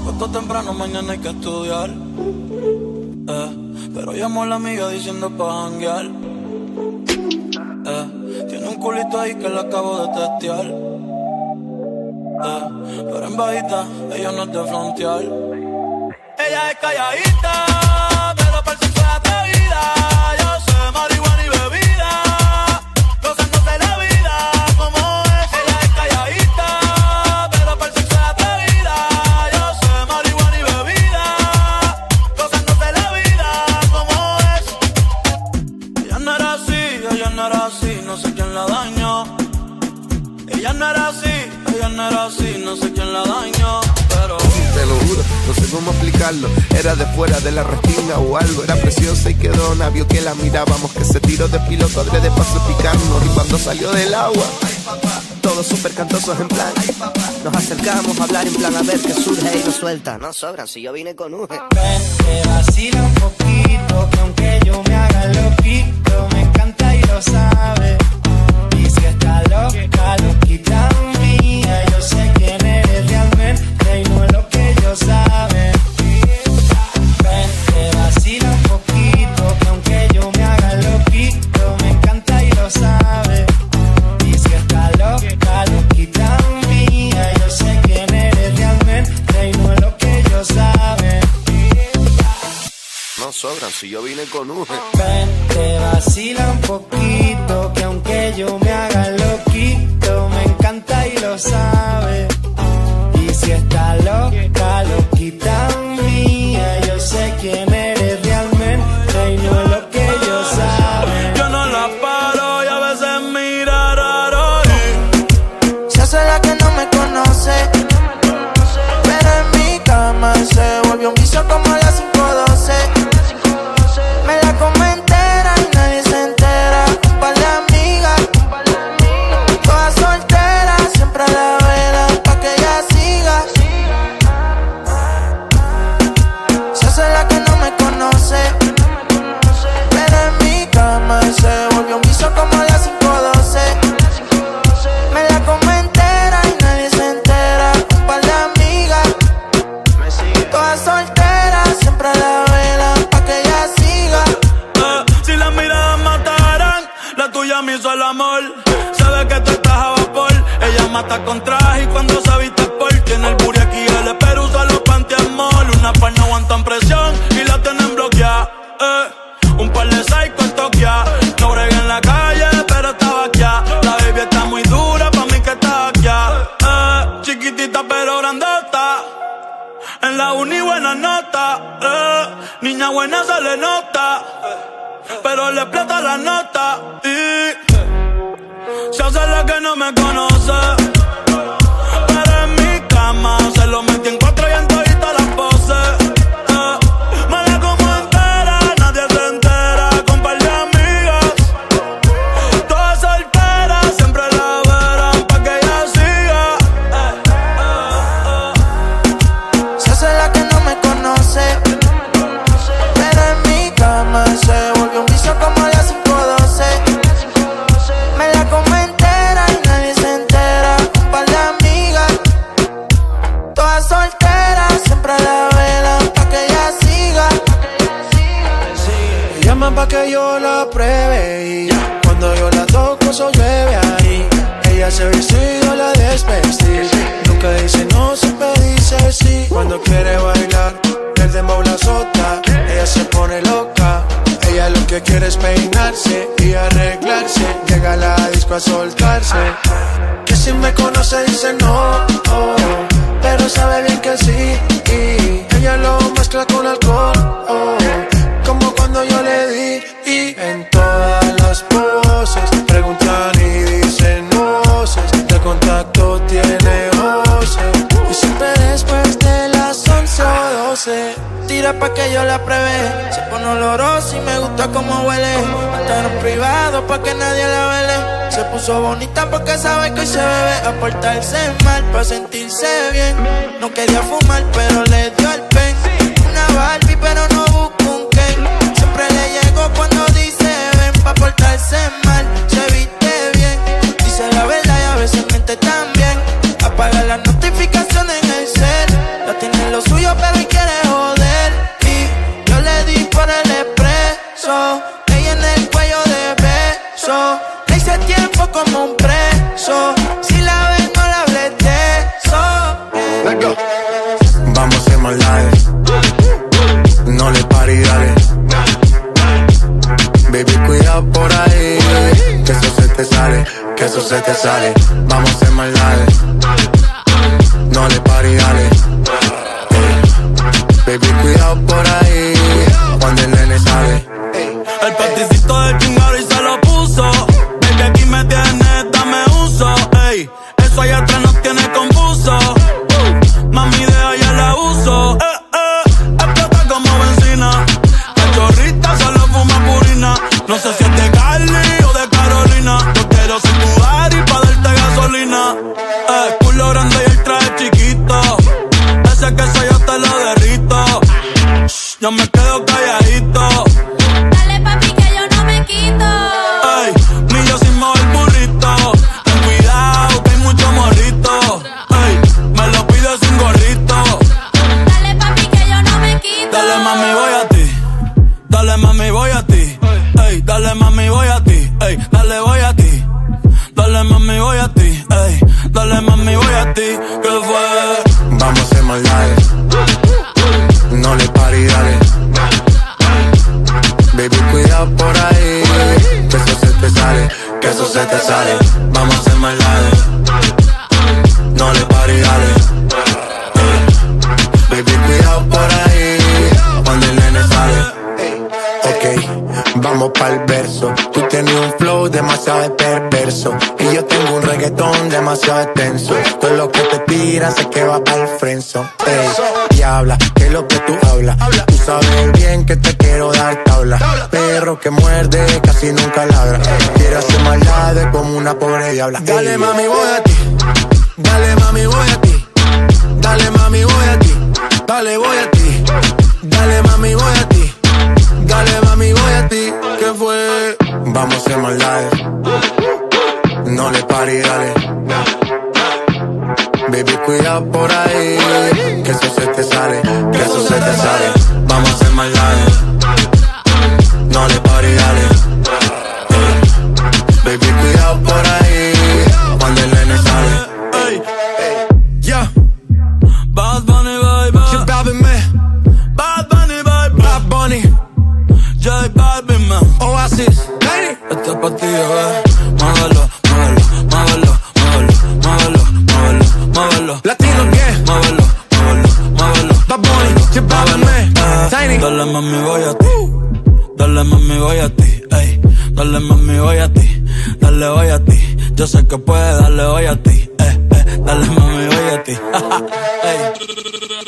acuesto temprano, mañana hay que estudiar. Pero llamo a la amiga diciendo pa' janguear. Tiene un culito ahí que la acabo de testear. Pero en bajita, ella no es de frontear. Ella es calladita, pero para el sexo es atrevida. Yo sé marihuana y bebida, gozándose la vida como es. Ella es calladita, pero para el sexo es atrevida. Yo sé marihuana y bebida, gozándose la vida como es. Ella no era así, no sé quién la dañó. Ella no era así, no sé quién la dañó. Pero te lo juro, no sé cómo explicarlo. Era de fuera de la restina o algo. Era preciosa y quedó navio que la mirábamos, que se tiró de piloto adrede para picarnos. Y cuando salió del agua, todos súper cantosos en plan. Nos acercamos a hablar en plan a ver qué surge y nos suelta. No sobran si yo vine con Uge. Ven, te vacila un poquito, que aunque yo me haga loquito, me encanta y lo sabe. Y si está loca, loquita mía, yo sé quién eres realmente y no es lo que ellos saben. Ven, te vacila un poquito, que aunque yo me haga loquito, me encanta y lo sabe. Y si está loca, loquita mía, yo sé quién eres realmente y no es lo que ellos saben. No sobran si yo vine con Uge. Ven, te vacila un poquito, que aunque yo me haga loquito, me encanta y lo sabe. Y si está loca, loquita mía, yo sé quién eres realmente y no es lo que ellos saben. yo no la paro y a veces mira raro. Se hace la que no me conoce, pero en mi cama se volvió un vicio como a las 5:12. Me la come entera y nadie se entera. Un par de amigas, todas solteras, siempre a la vela pa' que ella siga. Se hace la que no me conoce, pero en mi cama se volvió un vicio como a las 5:12. Me la come entera y nadie se entera. Un par de amigas, todas solteras, siempre a la vela pa' que ella siga. Si las miradas mataran, la tuya me hizo el amor. Sabe que tú estás a vapor. Ella mata con traje y cuando se viste por. Tiene el booty aquí, el pero usa los pantiamol. Una par no aguantan presión y la tienen bloqueada. Un par de psycho en Tokia. No bregué en la calle, pero estaba aquí. La baby está muy dura, pa' mí que está aquí. Chiquitita pero grandota. En la uni buena nota. Niña buena se le nota, pero le explota la nota. Y se hace la que no me conoce, pero en mi cama se lo metí en 4 y en todita las poses. Me la como entera, nadie se entera. Con par de amigas, todas solteras, siempre la verán pa' que ella siga. Se hace la que no me conoce, pero en mi cama se volvió un vicio como a las 5:12. Me la come entera y nadie se entera. Un par de amigas, todas solteras, siempre a la vela pa' que ella siga. Me llaman pa' que yo la pruebe y cuando yo la toco eso llueve ahí. Ella se viste y yo la desvestí. Nunca dice no, siempre dice sí. Cuando quiere bailar, el dembow la azota. Ella se pone loca. Ella lo que quiere es peinarse y arreglarse. Llega a la disco a soltarse. Que si me conoce dice no, oh, pero sabe bien que sí. Y ella lo mezcla con alcohol, oh, como cuando yo le di. Y en todas las poses preguntan y dicen voces. De contacto tiene voces. Y siempre después de las 11 o 12 Tira pa' que yo la pruebe. Se pone olorosa y me gusta como huele. Hasta en privado pa' que nadie la vele. Se puso bonita porque sabe que hoy se bebe. A portarse mal pa' sentirse bien. No quería fumar pero le dio el pen. Una Barbie pero no busca un Ken. Siempre le llego cuando dice ven. Pa' portarse mal, se viste bien. Dice la verdad y a veces miente también. Apaga las notificaciones en el cel. La tiene en lo suyo vamos a hacer maldades. No le pare, dale. Baby, cuidado por ahí, cuando el nene sale. El paticito de chingado y se lo puso. Baby, aquí me tienes, dame uso. Ey, eso allá atrás nos tiene confuso. Mami, deja ya la uso. Explota como benzina. Cachorrita solo fuma purina. No sé si es de Cali o de Carolina. Yo quiero ser tu Ari pa' darte gasolina. Culo grande y el traje chiquito. Ese queso yo te lo derrito. Shh, yo me quedo calladito. Dale papi que yo no me quito. Ey, ni yo sin mover burrito. Ten cuidado que hay mucho morrito. Ey, me lo pido sin gorrito. Dale papi que yo no me quito. Dale mami voy a ti. Dale mami voy a ti. Ey, dale mami voy a ti. Ey, dale voy a ti. Dale mami voy a ti. Ey, dale mami voy a ti. ¿Qué fue? Vamos a hacer maldades. No le pare, dale. Baby, cuidado por ahí, que eso se te sale, que eso se te sale. Vamos a hacer maldades. No le pare, dale. Baby, cuidado por ahí, cuando el nene sale. Ok, vamos pa'l verso. Tú tienes un flow demasiado perverso y yo tengo un reggaetón demasiado extenso. Todo lo que te tiras sé que va pa'l friendzone. Ey, diabla, que es lo que tú hablas. Tú sabes bien que te quiero dar tabla. Perro que muerde casi nunca ladra. Quiero hacer maldades como una pobre diabla. Dale mami voy a ti. Dale mami voy a ti. Dale mami voy a ti. Dale voy a ti. Dale mami voy a ti. Dale mami voy a ti. ¿Qué fue? Vamos a hacer maldades. No le pare, dale. Baby, cuidado por ahí, que eso se te sale, que eso se te sale. Vamos a hacer maldades. No le pare, dale. Baby, cuidado por ahí, cuando el nene sale. Ey, yeah. Bad Bunny, baby. J Balvin, man. Bad Bunny, baby. Bad Bunny. J Balvin, man. Oasis. Lady. Este pa' ti, muévelo, muévelo, muévelo, muévelo, muévelo, muévelo, muévelo. Latino, yeah. Muévelo, muévelo, muévelo. Bad Bunny, J Balvin, man. Tiny. Dale mami voy a ti. Dale mami voy a ti. Ey, dale mami voy a ti. Dale voy a ti. Yo sé que puedes, dale voy a ti. Dale mami voy a ti. Ey.